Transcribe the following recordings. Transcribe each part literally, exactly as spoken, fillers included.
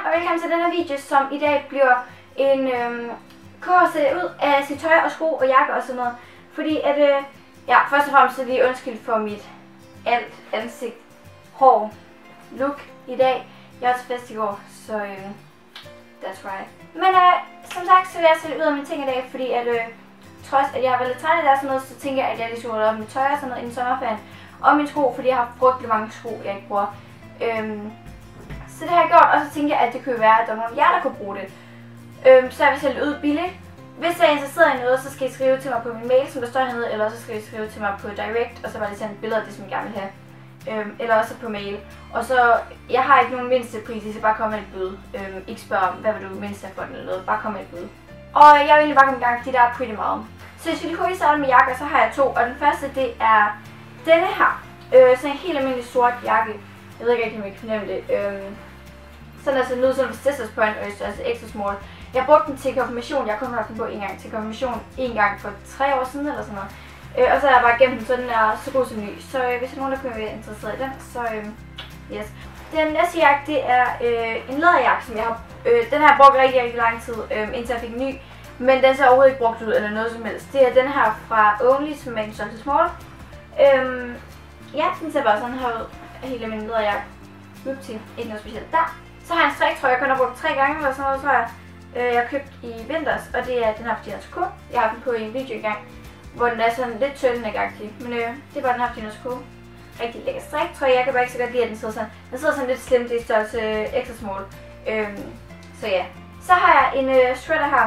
og velkommen til den her video, som i dag bliver en øhm, kurse ud af sit tøj og sko og jakke og sådan noget. Fordi at, øh, ja, først og fremmest så lige undskyld for mit alt ansigt, hår, look i dag. Jeg var til fest i går, så øh, that's right. Men øh, som sagt, så vil jeg sætte ud af mine ting i dag, fordi at øh, trods at jeg har været lidt træt af det og sådan noget, så tænker jeg, at jeg lige skulle op med tøj og sådan noget inden sommerferien. Og mine sko, fordi jeg har frygtelig mange sko, jeg ikke bruger. Øhm, så det har jeg gjort, og så tænker jeg, at det kunne være, at der var nogen af jer, der kunne bruge det. Øhm, så jeg vil sælge ud billigt. Hvis jeg er interesseret i noget, så skal I skrive til mig på min mail, som der står hernede, eller så skal I skrive til mig på direct, og så bare lige sende et billede af det, som I gerne vil have. Øhm, eller også på mail. Og så, jeg har ikke nogen mindste pris, så bare kom med et bud. Øhm, ikke spørg om, hvad vil du mindst have for den eller noget, bare kom med et bud. Og jeg vil egentlig bare komme i gang, fordi der er pretty meget. Så hvis vi lige kunne starte med jakker, så har jeg to, og den første, det er denne her. Øh, sådan en helt almindelig sort jakke. Jeg ved ikke rigtig, om I kan fornemme det. Øhm, sådan altså nødt sådan en scissors point, og altså extra small. Jeg brugte den til konfirmation. Jeg har kun haft den på en gang til konfirmation. En gang for tre år siden eller sådan noget. Øh, og så har jeg bare gemt den, så den er så god som ny. Så øh, hvis der er nogen, der kunne være interesseret i den, så øh, yes. Den næste jakke, det er øh, en læderjakke, som jeg har... Øh, den har jeg brugt rigtig, rigtig lang tid, øh, indtil jeg fik en ny. Men den ser overhovedet ikke brugt ud eller noget som helst. Det er den her fra Only, som er en størrelse small. Øhm, ja, den ser bare sådan her ud. Helt almindelig læderjakke. Upti, ikke noget specielt der. Så har jeg en striktrøje, jeg kun har brugt tre gange eller sådan noget, tror jeg. Øh, jeg har købt i vinters, og det er den her fra Ginos Co. Jeg har haft den på i en video engang, hvor den er sådan lidt tyndende-agtig. Men øh, det er bare den her fra Ginos Co. Rigtig lækker striktrøje. Jeg kan bare ikke så godt lide, at den sidder sådan. Den sidder sådan lidt slemt i størrelse øh, extra small. Øhm, så ja. Så har jeg en øh, sweater her.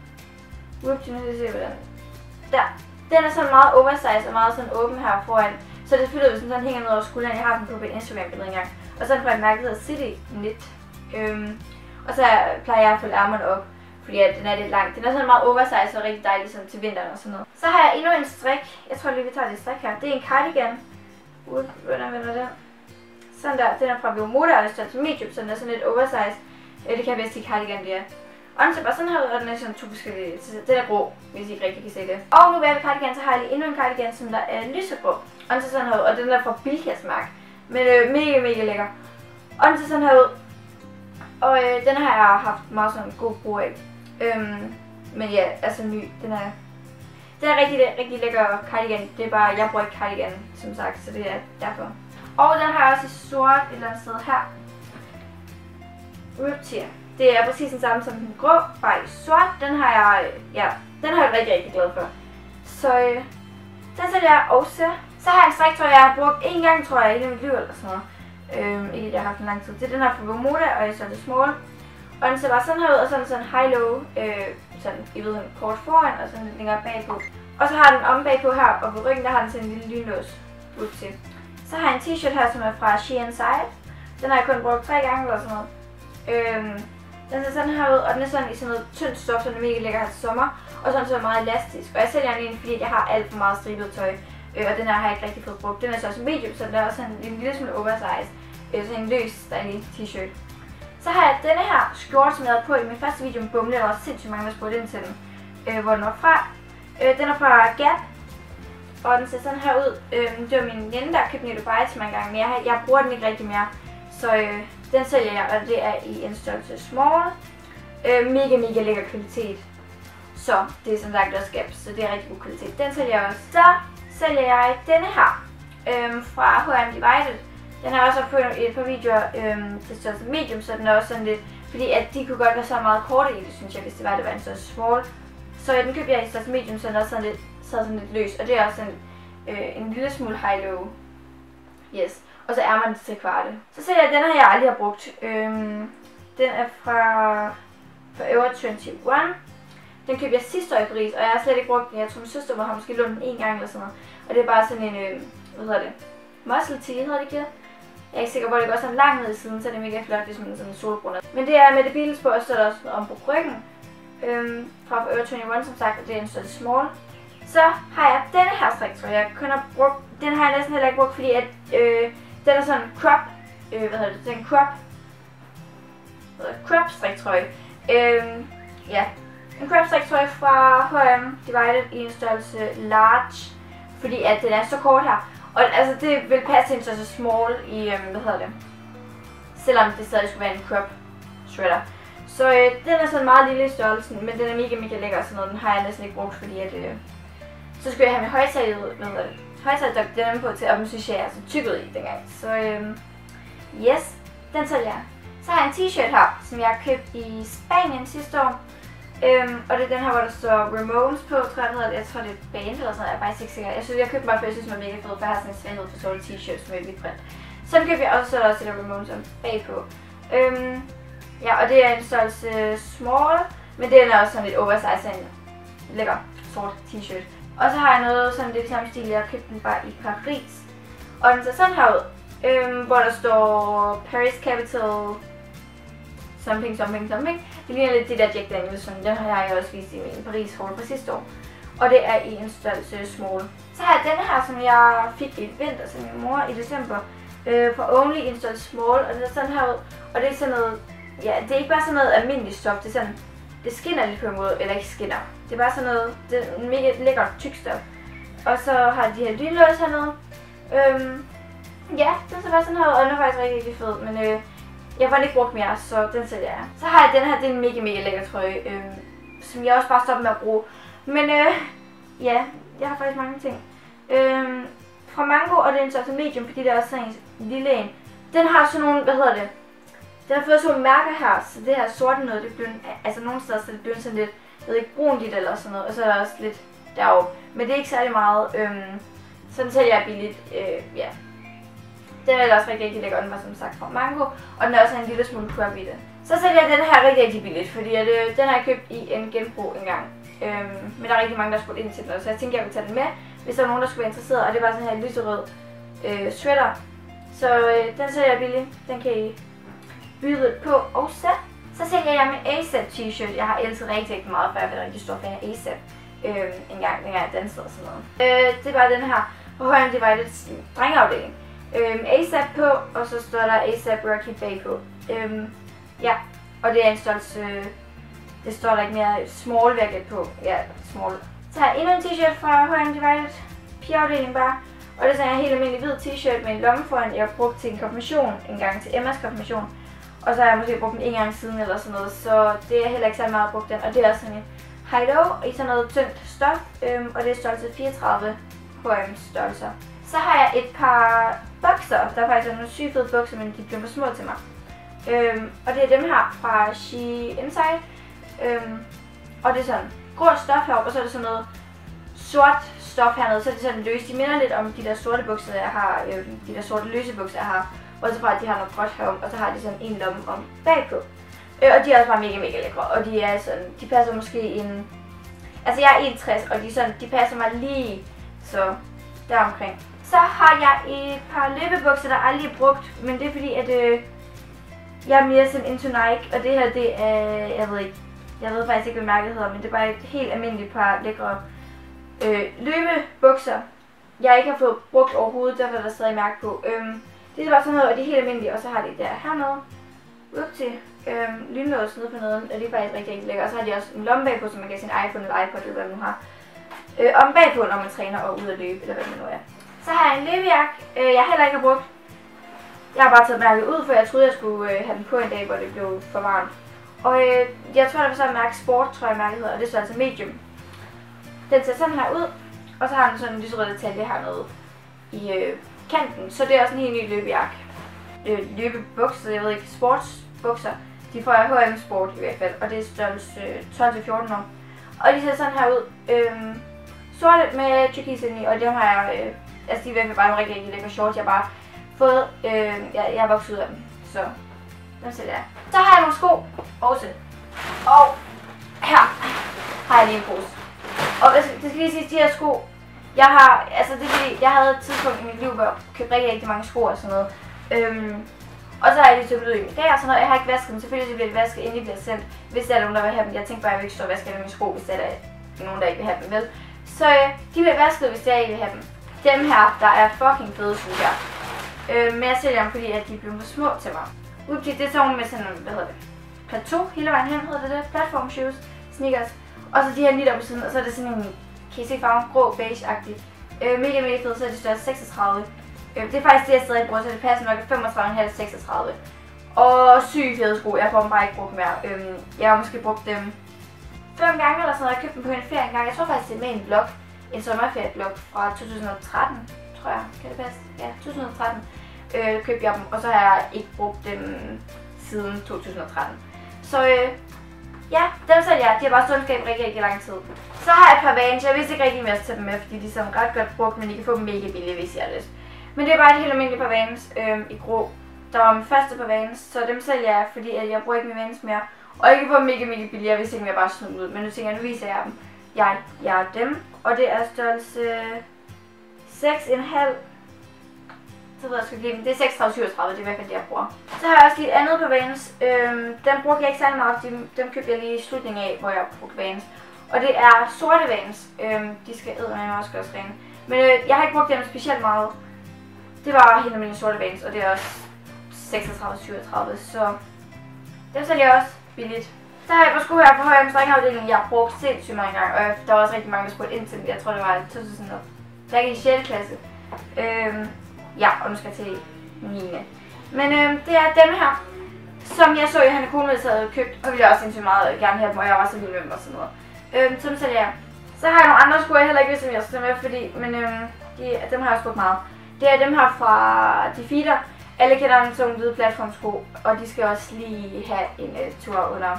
Upti, nu skal vi se hvordan. Der. Den er sådan meget oversize og meget sådan åben her foran. Så det føler, hvis den sådan hænger ned over skulderen. Jeg har den på et Instagram-billede engang. Og så er den fra et mærke, der hedder City Knit. Øhm, og så plejer jeg at følge ærmerne op, fordi at den er lidt lang. Den er sådan meget oversize og rigtig dejlig sådan til vinteren og sådan noget. Så har jeg endnu en strik. Jeg tror lige, vi tager lidt strik her. Det er en cardigan. Uh, hvordan vender den? Sådan der. Den er fra Viomoda, og det står til medium, så den er sådan lidt oversize. Det kan jeg bedst lide cardigan, det er. Og den ser bare sådan her ud, og den er sådan to forskellige. Den er grå, hvis I ikke rigtig kan se det. Og nu ved jeg ved cardigan, så har jeg lige endnu en cardigan, som der er lysegrå. Og den ser sådan her ud, og den er fra Bilkas-mærke. Men øh, mega, mega lækker. Og den ser sådan her ud. Og øh, den har jeg haft meget sådan god brug af. Øhm, men ja, altså ny. Den er, den er rigtig, rigtig lækker cardigan. Det er bare, jeg bruger ikke cardigan, som sagt, så det er derfor. Og den har jeg også i sort et eller andet sted her. Riptier. Det er præcis den samme som den grå, bare i sort. Den har jeg, ja, den har jeg rigtig, rigtig glad for. Så øh, den sætter jeg også. Så har jeg en striktrøje, jeg har brugt en gang, tror jeg, i mit liv eller sådan noget. Øhm, ikke at jeg har haft en lang tid. Det er den her fra Viomoda, og jeg så det small. Og den ser bare sådan her ud, og sådan sådan high-low, øh, sådan, I ved, sådan kort foran, og sådan lidt længere bagpå. Og så har den om bagpå her, og på ryggen der har den sådan en lille lynlås ud til. Så har jeg en t-shirt her, som er fra She Inside. Den har jeg kun brugt tre gange eller sådan noget. Øhm, Den ser sådan her ud, og den er sådan i sådan noget tyndt stof, så den er mega lækker her til sommer. Og sådan så meget elastisk. Og jeg sælger den egentlig, fordi jeg har alt for meget stribet tøj. Øh, og den her har jeg ikke rigtig fået brugt. Den er så også medium, så den er også en, en lille smule oversize. Øh, sådan en løs, dejlig t-shirt. Så har jeg denne her skjorte, som jeg havde på i min første video med Bumle. Der var sindssygt mange, der spurgte ind til den. Øh, hvor den var fra. Øh, den er fra Gap. Og den ser sådan her ud. Øh, det var min veninde, der købte den i Dubai til mig engang. Men jeg, har, jeg bruger den ikke rigtig mere. Så øh, den sælger jeg, og det er i en størrelse small. Øh, mega, mega lækker kvalitet. Så det er som sagt også Gap, så det er rigtig god kvalitet. Den sælger jeg også. Så sælger jeg denne her øh, fra H og M Divided. Den har også på et par videoer, øh, det står som medium, så den er også sådan lidt, fordi at de kunne godt være så meget korte i det, synes jeg, hvis det var, det var en størrelse small. Så den købte jeg i størrelse medium, så den er også sådan lidt, så sådan lidt løs, og det er også sådan, øh, en lille smule high-low. Yes. Og så er man til kvarte. Så ser jeg, den her jeg aldrig har brugt. Øhm, den er fra Forever enogtyve. Den købte jeg sidste år i Paris, og jeg har slet ikke brugt den. Jeg tror min søster har måske lånt den en gang eller sådan noget. Og det er bare sådan en, øh, hvad hedder det? Muscle tee, hedder det ikke det? Jeg er ikke sikker på, at det går sådan langt ned i siden, så det er mega flot, hvis man er sådan en solbrunner. Men det er med det Beatles på, og så er der også noget om på ryggen. Øhm, fra Forever enogtyve, som sagt, og det er en størrelse small. Så har jeg denne her striktrøje. Jeg kun har brugt, den har jeg næsten heller ikke brugt, fordi at, øh, den er sådan en crop, øh, hvad hedder det, den crop, hvad hedder det, crop striktrøje. Øhm, ja, en crop striktrøje fra H og M Divided i en størrelse large, fordi at den er så kort her. Og altså det vil passe til en størrelse small i, øhm, hvad hedder det, selvom det stadig skulle være en crop sweater. Så øh, den er sådan meget lille i størrelsen, men den er mega mega lækker og sådan noget. Den har jeg næsten ikke brugt, fordi at, øh, så skulle jeg have min højtaget, hvad hedder det, højtaget den på til, og den synes jeg er så tykket i dengang. Så øh, yes, den sælger jeg. Så har jeg en t-shirt her, som jeg har købt i Spanien sidste år. Øhm, og det er den her, hvor der står Ramones på, tror jeg det hedder. Jeg tror det er et band eller sådan noget, jeg er faktisk ikke sikker. Jeg synes, jeg købte mig, for jeg synes, den var mega fed, for jeg har sådan en svaghed for sorte t-shirts med hvidt print. Så den købte jeg også, så er der også et Ramones om bagpå. Øhm, ja, og det er en størrelse small, men den er også sådan lidt oversize, en lækker sort t-shirt. Og så har jeg noget sådan lidt i samme stil, jeg har købt den bare i Paris. Og den ser sådan her ud, øhm, hvor der står Paris Capital something, something, something. Det ligner lidt det der Jack Danielson, den har jeg også vist i min Paris haul fra sidste år. Og det er i en størrelse small. Så har jeg denne her, som jeg fik i vinter til min mor i december. Øh, fra Only i en størrelse small, og den er sådan her ud. Og det er sådan noget, ja, det er ikke bare sådan noget almindeligt stof, det er sådan, det skinner lidt på en måde, eller ikke skinner. Det er bare sådan noget, det er en mega lækker tyk stof. Og så har de her lynlås hernede. Øhm, ja, den ser bare sådan her ud, og den er faktisk rigtig, rigtig fed, men øh, jeg får den ikke brugt mere, så den sælger jeg. Så har jeg den her, det er en mega, mega lækker trøje, øh, som jeg også bare stopper med at bruge. Men øh, ja, jeg har faktisk mange ting. Øh, fra Mango, og det er en størrelse medium, fordi det er også sådan en lille en. Den har sådan nogle, hvad hedder det? Den har fået sådan nogle mærker her, så det her sorte noget, det bliver, altså nogle steder så det bliver sådan lidt, jeg ved ikke, brun dit eller sådan noget, og så er der også lidt deroppe. Men det er ikke særlig meget, øh, så den sælger jeg billigt, øh, ja. Den er også rigtig, rigtig lækker, den var som sagt fra Mango, og den er også en lille smule crop i det. Så sælger jeg den her rigtig, rigtig billigt, fordi at, øh, den har jeg købt i en genbrug engang. Øhm, men der er rigtig mange, der har spurgt ind til den, så jeg tænker, jeg vil tage den med, hvis der er nogen, der skulle være interesseret. Og det var sådan her lyserød øh, sweater, så øh, den sælger jeg billigt. Den kan I byde på. Og så, så sælger jeg min A$AP t-shirt. Jeg har elsket rigtig, rigtig meget, for jeg er rigtig stor fan af A$AP øh, en gang, dengang jeg dansede og sådan noget. Øh, det var den her på H and M Divided drengeafdeling. Øhm, A$AP på, og så står der A$AP Rocky Bay på. Øhm, ja, og det er en størrelse, øh, det står der ikke mere, small vil jeg gætte på. Ja, small. Så har jeg endnu en t-shirt fra H and M Divided, pigeafdeling bare. Og det er sådan en helt almindelig hvid t-shirt med en lomme foran, jeg har brugt til en konfirmation, en gang til Emmas konfirmation. Og så har jeg måske brugt den en gang siden eller sådan noget, så det er heller ikke så meget brugt den. Og det er også sådan en high-low i sådan noget tyndt stof, øhm, og det er størrelse fireogtredive H and M størrelser. Så har jeg et par bukser, der er faktisk nogle sygt fede bukser, men de bliver for små til mig. Øhm, og det er dem her fra She Inside. Øhm, og det er sådan grå stof heroppe, og så er det sådan noget sort stof hernede, så er det sådan løst. De minder lidt om de der sorte bukser, jeg har, øh, de der sorte løse bukser, jeg har. Og så fra, at de har noget gråt heroppe, og så har de sådan en lomme om bagpå. Øh, og de er også bare mega, mega lækre, og de er sådan, de passer måske en... Altså jeg er enogtres, og de, sådan, de passer mig lige, så deromkring. Så har jeg et par løbebukser, der aldrig er brugt, men det er fordi, at øh, jeg er mere sådan into Nike, og det her, det er, jeg ved ikke, jeg ved faktisk ikke, hvad mærket hedder, men det er bare et helt almindeligt par lækre øh, løbebukser, jeg ikke har fået brugt overhovedet, derfor er der stadig mærke på. Øhm, det er bare sådan noget, og de er helt almindelige, og så har de der hernede, ud til øhm, lynlås nede på neden, og det er faktisk rigtig, rigtig lækkert. Og så har de også en lomme bagpå, så man kan sin iPhone eller iPod, eller hvad man nu har, øh, om bagpå, når man træner og ud at løbe, eller hvad man nu er. Så har jeg en løbejakke, øh, jeg heller ikke har brugt. Jeg har bare taget mærket ud, for jeg troede, jeg skulle øh, have den på en dag, hvor det blev for varmt. Og øh, jeg tror, der var så et mærke Sport, tror jeg mærket hedder, og det er så altså medium. Den ser sådan her ud, og så har den sådan en lyserød detalje hernede i øh, kanten. Så det er også en helt ny løbejakke. Øh, løbebukser, jeg ved ikke, sportsbukser. De får jeg H and M Sport i hvert fald, og det er størrelse tolv til fjorten år. Og de ser sådan her ud. Øh, sorte med turkis ind i, og dem har jeg, øh, altså de er i hvert fald bare nogle rigtig, rigtig lækre shorts, jeg har bare fået, øh, jeg, jeg har vokset ud af dem, så dem sætter jeg. Så har jeg nogle sko også, og her har jeg lige en pose. Og det skal lige sige, de her sko, jeg har, altså det er fordi, jeg havde et tidspunkt i mit liv, hvor jeg købte rigtig, rigtig mange sko og sådan noget. Øhm, og så har jeg lige tøbt ud i min dag og sådan noget, jeg har ikke vasket dem, selvfølgelig så bliver de vasket, inden de bliver sendt, hvis der er nogen, der vil have dem. Jeg tænkte bare, at jeg vil ikke stå og vaske alle mine sko, hvis der er nogen, der ikke vil have dem, vel? Så øh, de bliver vasket, hvis jeg ikke vil have dem. Dem her, der er fucking fede, synes jeg. Øh, men jeg sælger dem, fordi at de bliver for små til mig. Upti, det er sådan med sådan, hvad hedder det? Plateau hele vejen hen, hedder det det? Platform shoes, sneakers. Og så de her lidt op på siden, og så er det sådan en, kan I se farven, grå, beige-agtig. Øh, mega, mega fed, så er det størrelse seksogtredive. Øh, det er faktisk det, jeg stadig bruger, så det passer nok femogtredive komma fem til seksogtredive. Og syge fede sko, jeg får dem bare ikke brugt mere. Øhm, jeg har måske brugt dem fem gange eller sådan noget. Jeg købte dem på en ferie en gang. Jeg tror faktisk det er med en blog, en sommerferieblog fra to tusind og tretten, tror jeg. Kan det passe? Ja, to tusind og tretten øh, købte jeg dem, og så har jeg ikke brugt dem siden to tusind og tretten. Så øh, ja, dem sælger jeg. De har bare stået i rigtig, rigtig lang tid. Så har jeg et par Vans. Jeg vidste ikke rigtig, om jeg skulle tage dem med, fordi de er sådan ret godt brugt, men I kan få dem mega billige, hvis I har lyst. Men det er bare et helt almindeligt par Vans øh, i grå. Der var min første par Vans, så dem sælger jeg, fordi at jeg bruger ikke mine Vans mere. Og jeg kan få dem mega, mega billigere, hvis ikke jeg bare smider ud. Men nu tænker jeg, nu viser jeg dem. Jeg, jeg er dem, og det er størrelse seks komma fem. Så ved jeg sgu ikke, det er seksogtredive syvogtredive, det er i hvert fald det, jeg bruger. Så har jeg også lige et andet par Vans. Øhm, dem brugte jeg ikke særlig meget, dem, dem købte jeg lige i slutningen af, hvor jeg brugte Vans. Og det er sorte Vans. Øhm, de skal eddermame også gøres rene. Men øh, jeg har ikke brugt dem specielt meget. Det var helt almindelige sorte Vans, og det er også seksogtredive syvogtredive, så dem sælger jeg også billigt. Så har jeg på sko her på højre strengafdelingen, jeg har brugt sindssygt mange gange, og der var også rigtig mange, der spurgte ind til det. Jeg tror, det var to tusind og der gik i sjette klasse. Øhm, ja, og nu skal jeg til niende. Men øhm, det er dem her, som jeg så, at Hanne Kohnwitz havde købt, og ville jeg også sindssygt meget gerne have dem, og jeg var så vild med dem og sådan noget. Øhm, så dem sælger jeg. Så har jeg nogle andre sko, jeg heller ikke vidste, om jeg skulle med, fordi, men øhm, de, dem har jeg også brugt meget. Det er dem her fra Defeater. Alle kender dem som hvide platformsko, og de skal også lige have en uh, tur under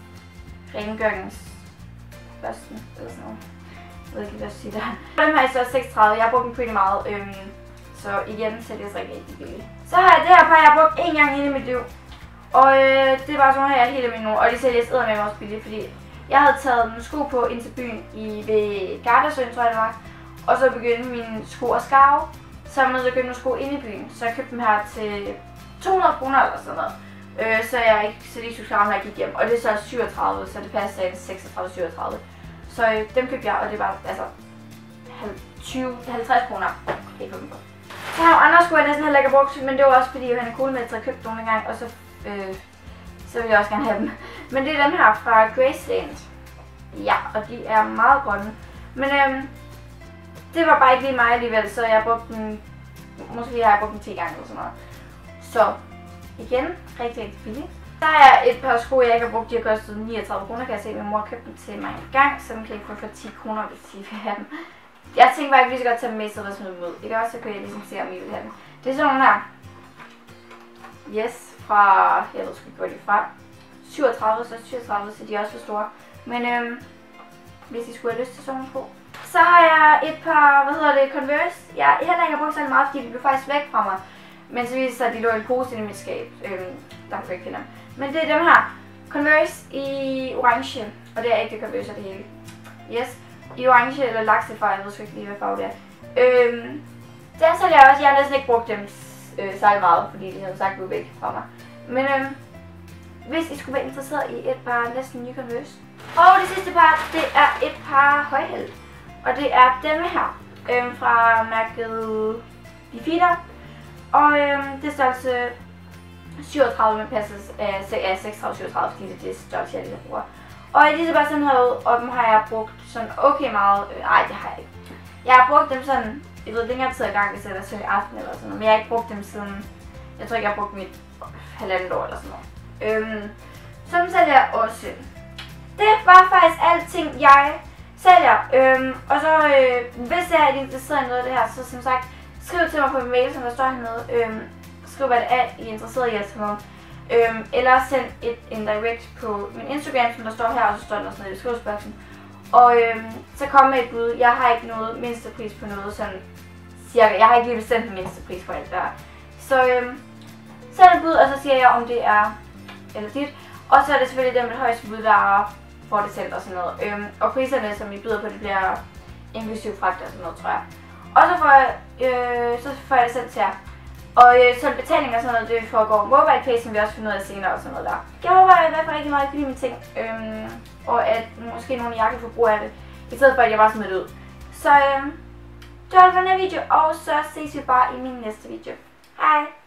rengøringsbørsten eller sådan noget. Jeg ved ikke, hvad jeg skal sige der. Dem har jeg så seksogtredive, jeg har brugt dem pretty meget, øhm, så igen sælger jeg så rigtig, rigtig billigt. Så har jeg det her par, jeg har brugt én gang i mit liv, og øh, det er bare sådan her helt almindeligt nu, og de sælges eddermame også billigt, fordi jeg havde taget nogle sko på ind til byen i ved Gardasøen, tror jeg det var, og så begyndte mine sko at skarve. Så er jeg nødt til at købe nogle sko inde i byen, så jeg købte dem her til to hundrede kroner eller sådan noget. Øh, så jeg ikke så de ikke skulle klare, når jeg gik hjem. Og det er så syvogtredive, så det passer til seksogtredive syvogtredive. Så øh, dem købte jeg, og det var altså tyve til halvtreds kroner. Okay, for dem på. Så har jeg andre sko, jeg næsten heller ikke har brugt, men det var også fordi Hanne Kohnwitz havde købt nogle gang, og så, øh, så ville jeg også gerne have dem. Men det er dem her fra Graceland. Ja, og de er meget grønne. Men øh, det var bare ikke lige mig alligevel, så jeg brugte den, måske har jeg brugt den ti gange eller sådan noget. Så igen, rigtig, rigtig billigt. Der er et par sko, jeg ikke har brugt, de har kostet niogtredive kroner, kan jeg se. Min mor købte dem til mig en gang, så den kan jeg få for ti kroner, hvis I vil have dem. Jeg tænkte bare ikke, vi skal godt tage dem med, så der smide dem ud. Det kan også, så kan jeg ligesom se, om I vil have dem. Det er sådan nogle her. Yes, fra, jeg ved sgu ikke, hvor de er fra. syvogtredive, så syvogtredive, så de er også for store. Men øhm, hvis I skulle have lyst til sådan nogle sko. Så har jeg et par, hvad hedder det, Converse. Jeg heller ikke har brugt særlig meget, fordi de blev faktisk væk fra mig. Men så viste det sig, at de lå i en pose i mit skab. Øhm, der kunne jeg ikke finde dem. Men det er dem her. Converse i orange. Og det er ikke det Converse det hele. Yes. I orange eller laksefarve, jeg ved sgu ikke lige, hvad farve det er. Øhm, den sælger jeg også. Jeg har næsten ikke brugt dem øh, særlig meget, fordi de havde sagt, at de væk fra mig. Men øhm, hvis I skulle være interesseret i et par næsten nye Converse. Og det sidste par, det er et par højhæld. Og det er denne her, øhm, fra mærket Defeater. Og øhm, det er størrelse syvogtredive, men passer af seksogtredive syvogtredive, fordi det er det størrelse, jeg lige bruger. Og de ser bare sådan her ud, og dem har jeg brugt sådan okay meget. Øh, nej, det har jeg ikke. Jeg har brugt dem sådan, jeg ved længere tid i gang, hvis jeg er søndag aften eller sådan noget. Men jeg har ikke brugt dem siden, jeg tror ikke, jeg har brugt dem i et halvandet år eller sådan noget. Øhm, så dem sælger jeg også. Det var faktisk alting, jeg sælger. Øhm, og så øh, hvis jeg er interesseret i noget af det her, så som sagt, skriv til mig på min mail, som der står hernede. Øhm, skriv hvad det er, I er interesseret i at tage med. Øhm, eller send et, en direct på min Instagram, som der står her, og så står der sådan noget i beskrivelsesboksen. Og øhm, så kom med et bud. Jeg har ikke noget mindste pris på noget, sådan cirka. Jeg har ikke lige bestemt den mindste pris på alt der. Så øhm, send et bud, og så siger jeg, om det er eller dit. Og så er det selvfølgelig dem med det højeste bud, der får det sendt og sådan noget. Øhm, og priserne, som I byder på, det bliver inklusiv fragt og sådan noget, tror jeg. Og så får jeg, øh, så får jeg det sendt til jer. Og øh, sådan betaling og sådan noget, det foregår MobilePay, som vi også finder ud af senere og sådan noget der. Jeg håber i hvert fald rigtig meget, at I kan lide mine ting. Øhm, og at måske nogle af jer kan få brug af det, i stedet for at jeg bare smider det ud. Så øhm, det var det for den her video, og så ses vi bare i min næste video. Hej!